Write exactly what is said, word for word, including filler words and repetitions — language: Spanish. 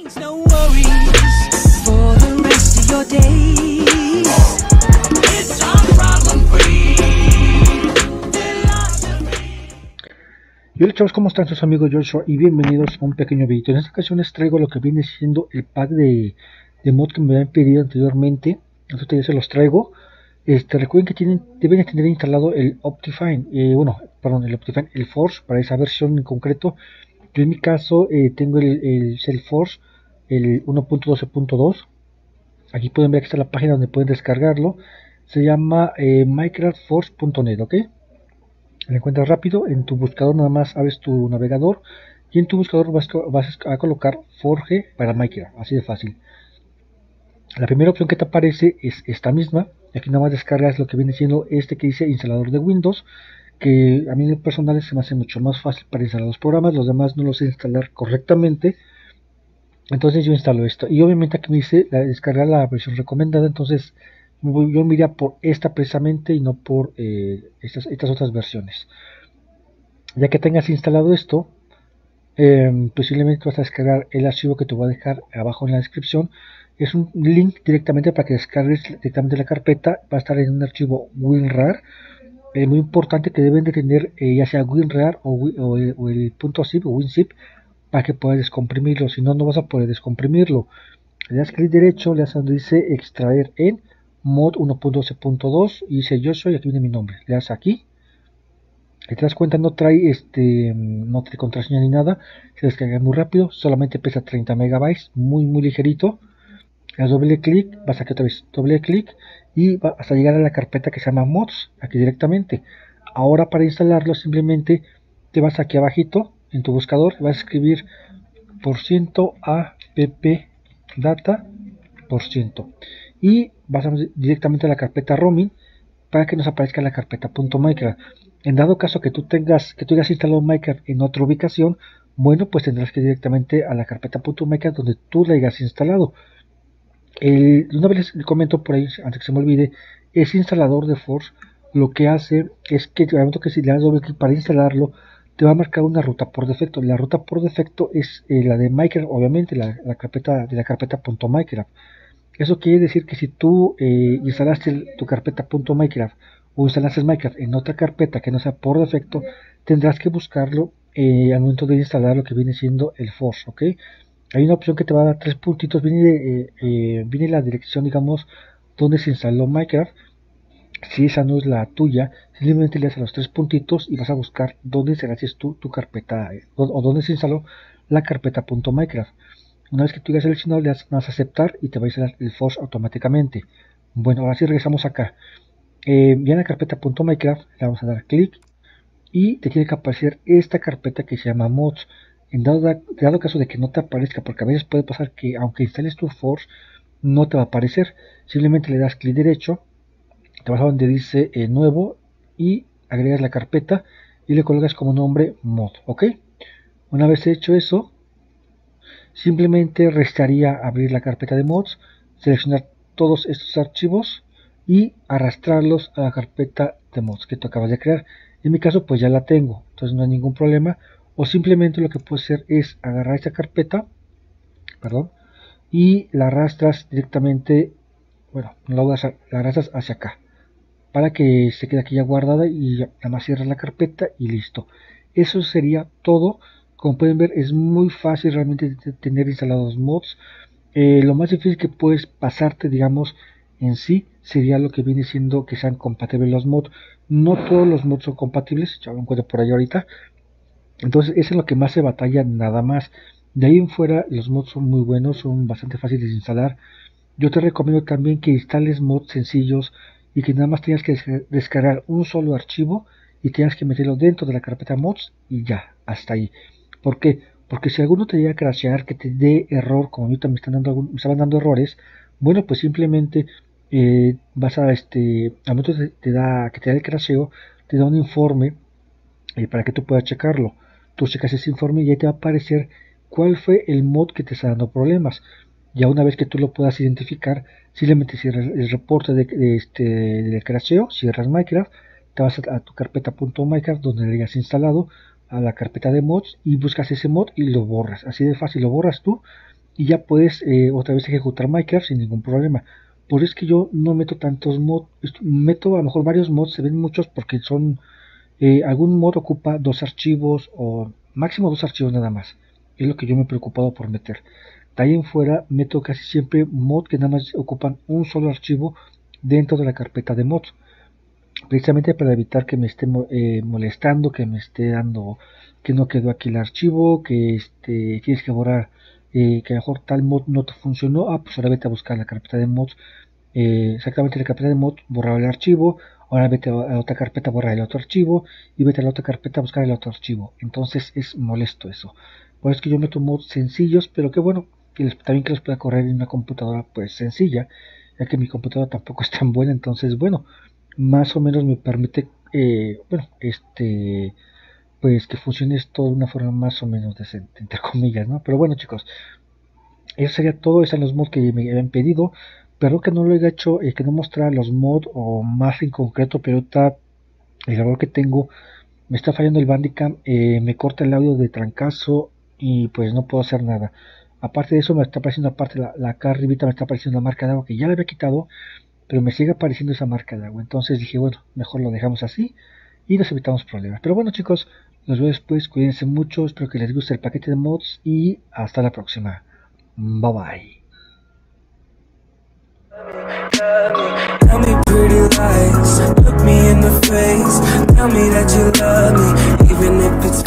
No worries for the rest of your days. It's all problem free philosophy. Y hola chavos, ¿cómo están sus amigos Joshua? Y bienvenidos a un pequeño video. En esta ocasión les traigo lo que viene siendo el pack de, de mod que me habían pedido anteriormente. Entonces ya se los traigo. Este, recuerden que tienen, deben de tener instalado el Optifine, eh, bueno, perdón, el Optifine, el Force para esa versión en concreto. Yo en mi caso eh, tengo el, el Salesforce, el uno punto doce punto dos. Aquí pueden ver que está la página donde pueden descargarlo. Se llama eh, minecraft force punto net, ¿ok? Lo encuentras rápido. En tu buscador nada más abres tu navegador y en tu buscador vas, vas a colocar Forge para Minecraft, así de fácil. La primera opción que te aparece es esta misma. Aquí nada más descargas lo que viene siendo este que dice instalador de Windows, que a mí en personal se me hace mucho más fácil para instalar los programas. Los demás no los sé instalar correctamente, entonces yo instalo esto. Y obviamente aquí me dice la, descargar la versión recomendada. Entonces yo me iría por esta precisamente y no por eh, estas, estas otras versiones. Ya que tengas instalado esto, eh, posiblemente vas a descargar el archivo que te voy a dejar abajo en la descripción. Es un link directamente para que descargues directamente la carpeta. Va a estar en un archivo WinRAR. Es eh, muy importante que deben de tener eh, ya sea WinRAR o, o, o el .zip o WinZip para que puedas descomprimirlo. Si no, no vas a poder descomprimirlo. Le das clic derecho, le das donde dice extraer en mod uno punto doce punto dos y dice yo soy, aquí viene mi nombre. Le das aquí. Y te das cuenta, no trae este no trae contraseña ni nada. Se descarga muy rápido, solamente pesa treinta megabytes, muy muy ligerito. Le das doble clic, vas aquí otra vez, doble clic y vas a llegar a la carpeta que se llama mods, aquí directamente. Ahora para instalarlo simplemente te vas aquí abajito en tu buscador, vas a escribir por ciento app data por ciento y vas a directamente a la carpeta roaming para que nos aparezca la carpeta .minecraft. En dado caso que tú tengas que tú hayas instalado Minecraft en otra ubicación, bueno, pues tendrás que ir directamente a la carpeta .minecraft donde tú la hayas instalado. El, una vez les comento por ahí, antes que se me olvide, ese instalador de Force lo que hace es que, que si le das doble clic para instalarlo, te va a marcar una ruta por defecto. La ruta por defecto es eh, la de Minecraft, obviamente, la, la carpeta de la carpeta .minecraft. Eso quiere decir que si tú eh, instalaste el, tu carpeta .minecraft o instalaste Minecraft en otra carpeta que no sea por defecto, tendrás que buscarlo eh, al momento de instalar lo que viene siendo el Force, ¿ok? Hay una opción que te va a dar tres puntitos, viene, eh, eh, viene la dirección, digamos, donde se instaló Minecraft. Si esa no es la tuya, simplemente le das a los tres puntitos y vas a buscar dónde instalaste tú tu carpeta eh, o, o dónde se instaló la carpeta .minecraft. Una vez que tú hayas seleccionado, le das más aceptar y te va a instalar el Force automáticamente. Bueno, ahora sí regresamos acá. Eh, ya en la carpeta .minecraft le vamos a dar clic y te tiene que aparecer esta carpeta que se llama mods. En dado, dado caso de que no te aparezca, porque a veces puede pasar que aunque instales tu Force no te va a aparecer, simplemente le das clic derecho, te vas a donde dice eh, nuevo y agregas la carpeta y le colocas como nombre mod, ok. Una vez hecho eso, simplemente restaría abrir la carpeta de mods, seleccionar todos estos archivos y arrastrarlos a la carpeta de mods que tú acabas de crear. En mi caso pues ya la tengo, entonces no hay ningún problema. O simplemente lo que puedes hacer es agarrar esta carpeta, perdón, y la arrastras directamente, bueno, la, la arrastras hacia acá, para que se quede aquí ya guardada y nada más cierras la carpeta y listo. Eso sería todo. Como pueden ver, es muy fácil realmente tener instalados mods. Eh, lo más difícil que puedes pasarte, digamos, en sí, sería lo que viene siendo que sean compatibles los mods. No todos los mods son compatibles, ya lo encuentro por ahí ahorita. Entonces, eso es lo que más se batalla nada más. De ahí en fuera, los mods son muy buenos, son bastante fáciles de instalar. Yo te recomiendo también que instales mods sencillos y que nada más tengas que descargar un solo archivo y tengas que meterlo dentro de la carpeta mods y ya, hasta ahí. ¿Por qué? Porque si alguno te llega a crashear, que te dé error, como ahorita me están dando, me estaban dando errores, bueno, pues simplemente eh, vas a este, al momento te, te da, que te da el crasheo, te da un informe eh, para que tú puedas checarlo. Tú checas ese informe y ahí te va a aparecer cuál fue el mod que te está dando problemas. Ya una vez que tú lo puedas identificar, simplemente cierras el reporte de, de este, del crasheo, cierras Minecraft, te vas a, a tu carpeta .minecraft donde le hayas instalado, a la carpeta de mods y buscas ese mod y lo borras. Así de fácil, lo borras tú y ya puedes eh, otra vez ejecutar Minecraft sin ningún problema. Por eso es que yo no meto tantos mods, meto a lo mejor varios mods, se ven muchos porque son, eh, algún mod ocupa dos archivos o máximo dos archivos nada más, es lo que yo me he preocupado por meter. De ahí en fuera meto casi siempre mod que nada más ocupan un solo archivo dentro de la carpeta de mods, precisamente para evitar que me esté eh, molestando, que me esté dando que no quedó aquí el archivo, que este, tienes que borrar, eh, que a lo mejor tal mod no te funcionó, ah pues ahora vete a buscar la carpeta de mods, eh, exactamente la carpeta de mods, borrar el archivo, ahora vete a la otra carpeta, borrar el otro archivo, y vete a la otra carpeta a buscar el otro archivo. Entonces es molesto eso. Por eso es que yo meto mods sencillos, pero que bueno, que les, también que los pueda correr en una computadora pues sencilla, ya que mi computadora tampoco es tan buena. Entonces bueno, más o menos me permite, eh, bueno, este, pues que funcione esto de una forma más o menos decente, entre comillas, ¿no? Pero bueno, chicos, eso sería todo. Esos son los mods que me habían pedido. Perdón que no lo haya hecho, eh, que no mostrara los mods o más en concreto, pero ahorita el error que tengo, me está fallando el Bandicam, eh, me corta el audio de trancazo y pues no puedo hacer nada. Aparte de eso me está apareciendo, aparte la, la acá arribita me está apareciendo la marca de agua que ya la había quitado, pero me sigue apareciendo esa marca de agua. Entonces dije, bueno, mejor lo dejamos así y nos evitamos problemas. Pero bueno, chicos, nos vemos después, cuídense mucho, espero que les guste el paquete de mods y hasta la próxima. Bye bye. Tell me pretty lies, look me in the face, tell me that you love me, even if it's